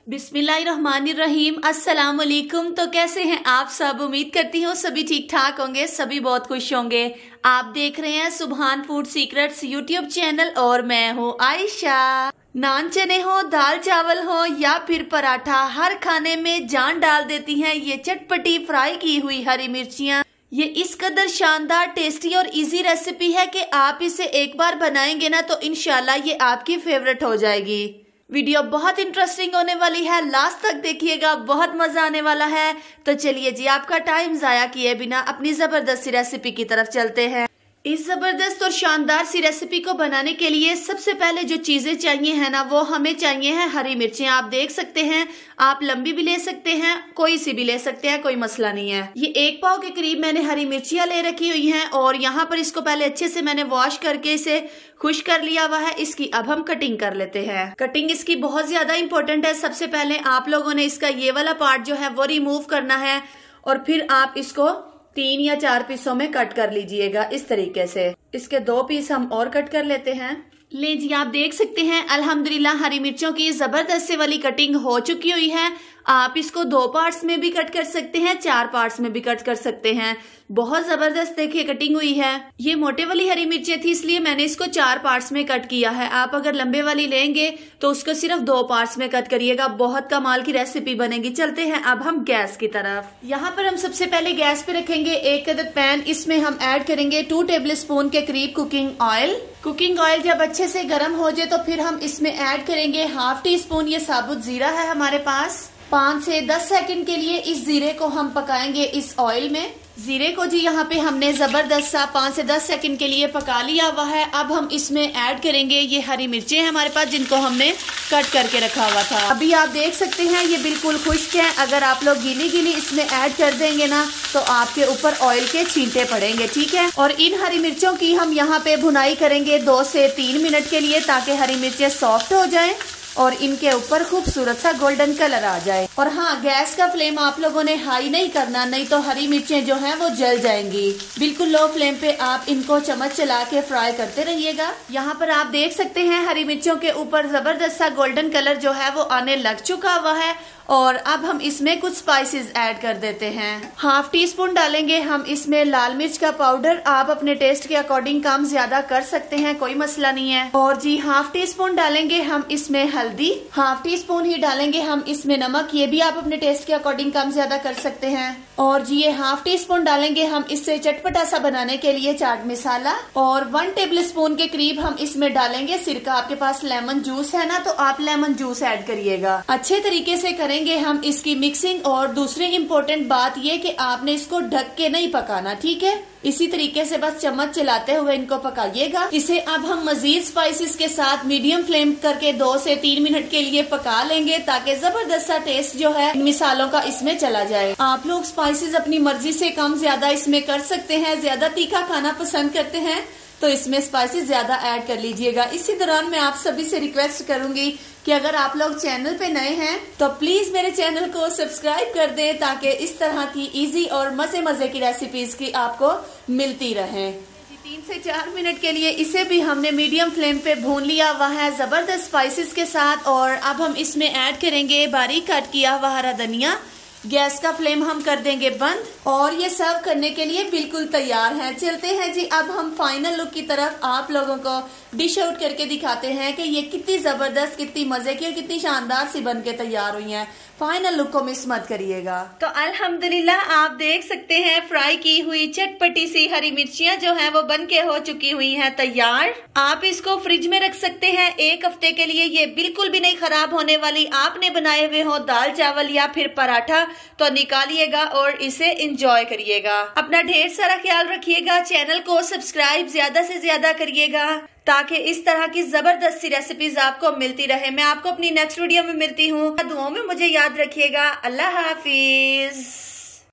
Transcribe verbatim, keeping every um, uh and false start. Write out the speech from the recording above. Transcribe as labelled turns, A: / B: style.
A: बिस्मिल्लाहिर्रहमानिर्रहीम, अस्सलाम वालेकुम। तो कैसे हैं आप सब? उम्मीद करती हूँ सभी ठीक ठाक होंगे, सभी बहुत खुश होंगे। आप देख रहे हैं सुभान फूड सीक्रेट्स यूट्यूब चैनल और मैं हूँ आयशा। नान चने हो, दाल चावल हो या फिर पराठा, हर खाने में जान डाल देती हैं ये चटपटी फ्राई की हुई हरी मिर्चियाँ। ये इस कदर शानदार, टेस्टी और इजी रेसिपी है कि आप इसे एक बार बनाएंगे ना तो इंशाल्लाह ये आपकी फेवरेट हो जाएगी। वीडियो बहुत इंटरेस्टिंग होने वाली है, लास्ट तक देखिएगा, बहुत मजा आने वाला है। तो चलिए जी, आपका टाइम जाया किए बिना अपनी जबरदस्त सी रेसिपी की तरफ चलते हैं। इस जबरदस्त और शानदार सी रेसिपी को बनाने के लिए सबसे पहले जो चीजें चाहिए है ना, वो हमें चाहिए है हरी मिर्चें। आप देख सकते हैं, आप लंबी भी ले सकते हैं, कोई सी भी ले सकते हैं, कोई मसला नहीं है। ये एक पाव के करीब मैंने हरी मिर्चियां ले रखी हुई हैं और यहाँ पर इसको पहले अच्छे से मैंने वॉश करके इसे खुश कर लिया हुआ है। इसकी अब हम कटिंग कर लेते हैं। कटिंग इसकी बहुत ज्यादा इंपॉर्टेंट है। सबसे पहले आप लोगों ने इसका ये वाला पार्ट जो है वो रिमूव करना है और फिर आप इसको तीन या चार पीसों में कट कर लीजिएगा इस तरीके से। इसके दो पीस हम और कट कर लेते हैं। ले जी, आप देख सकते हैं अल्हम्दुलिल्लाह हरी मिर्चों की जबरदस्त से वाली कटिंग हो चुकी हुई है। आप इसको दो पार्ट्स में भी कट कर सकते हैं, चार पार्ट्स में भी कट कर सकते हैं। बहुत जबरदस्त देखिए कटिंग हुई है। ये मोटे वाली हरी मिर्चें थी इसलिए मैंने इसको चार पार्ट्स में कट किया है। आप अगर लंबे वाली लेंगे तो उसको सिर्फ दो पार्ट्स में कट करिएगा, बहुत कमाल की रेसिपी बनेगी। चलते हैं अब हम गैस की तरफ। यहाँ पर हम सबसे पहले गैस पे रखेंगे एक अदद पैन। इसमें हम ऐड करेंगे टू टेबल स्पून के करीब कुकिंग ऑयल। कुकिंग ऑयल जब अच्छे से गर्म हो जाए तो फिर हम इसमें ऐड करेंगे हाफ टी स्पून ये साबुत जीरा है हमारे पास। पाँच से दस सेकंड के लिए इस जीरे को हम पकाएंगे इस ऑयल में। जीरे को जी यहाँ पे हमने जबरदस्त सा पाँच से दस सेकंड के लिए पका लिया हुआ है। अब हम इसमें ऐड करेंगे ये हरी मिर्चें हमारे पास जिनको हमने कट करके रखा हुआ था। अभी आप देख सकते हैं ये बिल्कुल खुश्क है। अगर आप लोग गीली गीली इसमें ऐड कर देंगे ना तो आपके ऊपर ऑयल के छींटे पड़ेंगे, ठीक है। और इन हरी मिर्चों की हम यहाँ पे भुनाई करेंगे दो से तीन मिनट के लिए ताकि हरी मिर्चें सॉफ्ट हो जाएं और इनके ऊपर खूबसूरत सा गोल्डन कलर आ जाए। और हाँ, गैस का फ्लेम आप लोगों ने हाई नहीं करना, नहीं तो हरी मिर्चें जो हैं वो जल जाएंगी। बिल्कुल लो फ्लेम पे आप इनको चम्मच चला के फ्राई करते रहिएगा। यहाँ पर आप देख सकते हैं हरी मिर्चों के ऊपर जबरदस्त सा गोल्डन कलर जो है वो आने लग चुका हुआ है। और अब हम इसमें कुछ स्पाइसेस ऐड कर देते हैं। हाफ टी स्पून डालेंगे हम इसमें लाल मिर्च का पाउडर। आप अपने टेस्ट के अकॉर्डिंग कम ज्यादा कर सकते हैं, कोई मसला नहीं है। और जी हाफ टी स्पून डालेंगे हम इसमें हल्दी। हाफ टी स्पून ही डालेंगे हम इसमें नमक, ये भी आप अपने टेस्ट के अकॉर्डिंग कम ज्यादा कर सकते हैं। और जी ये हाफ टी स्पून डालेंगे हम इससे चटपटा सा बनाने के लिए चाट मसाला। और वन टेबल स्पून के करीब हम इसमें डालेंगे सिरका। आपके पास लेमन जूस है ना तो आप लेमन जूस ऐड करिएगा। अच्छे तरीके से करेंगे हम इसकी मिक्सिंग। और दूसरी इम्पोर्टेंट बात ये कि आपने इसको ढक के नहीं पकाना, ठीक है। इसी तरीके से बस चम्मच चलाते हुए इनको पकाइएगा। इसे अब हम मजीद स्पाइसेस के साथ मीडियम फ्लेम करके दो से तीन मिनट के लिए पका लेंगे ताकि जबरदस्त सा टेस्ट जो है इन मिसालों का इसमें चला जाए। आप लोग स्पाइसेस अपनी मर्जी से कम ज्यादा इसमें कर सकते हैं। ज्यादा तीखा खाना पसंद करते हैं तो इसमें स्पाइसेस ज्यादा ऐड कर लीजिएगा। इसी दौरान मैं आप सभी से रिक्वेस्ट करूंगी कि अगर आप लोग चैनल पे नए हैं तो प्लीज मेरे चैनल को सब्सक्राइब कर दें ताकि इस तरह की इजी और मजे मजे की रेसिपीज की आपको मिलती रहे। तीन से चार मिनट के लिए इसे भी हमने मीडियम फ्लेम पे भून लिया हुआ है जबरदस्त स्पाइसेस के साथ। और अब हम इसमें ऐड करेंगे बारीक काट किया हुआ हरा धनिया। गैस का फ्लेम हम कर देंगे बंद और ये सर्व करने के लिए बिल्कुल तैयार है। चलते हैं जी अब हम फाइनल लुक की तरफ। आप लोगों को डिश आउट करके दिखाते हैं कि ये कितनी जबरदस्त, कितनी मजे की और कितनी शानदार सी बन के तैयार हुई है। फाइनल लुक को मिस मत करिएगा। तो अल्हम्दुलिल्लाह आप देख सकते हैं फ्राई की हुई चटपटी सी हरी मिर्चियां जो हैं वो बन के हो चुकी हुई हैं तैयार। आप इसको फ्रिज में रख सकते हैं एक हफ्ते के लिए, ये बिल्कुल भी नहीं खराब होने वाली। आपने बनाए हुए हो दाल चावल या फिर पराठा तो निकालिएगा और इसे एंजॉय करिएगा। अपना ढेर सारा ख्याल रखिएगा। चैनल को सब्सक्राइब ज्यादा से ज्यादा करिएगा ताकि इस तरह की जबरदस्त सी रेसिपीज आपको मिलती रहे। मैं आपको अपनी नेक्स्ट वीडियो में मिलती हूँ। दुआओं में मुझे याद रखिएगा। अल्लाह हाफिज।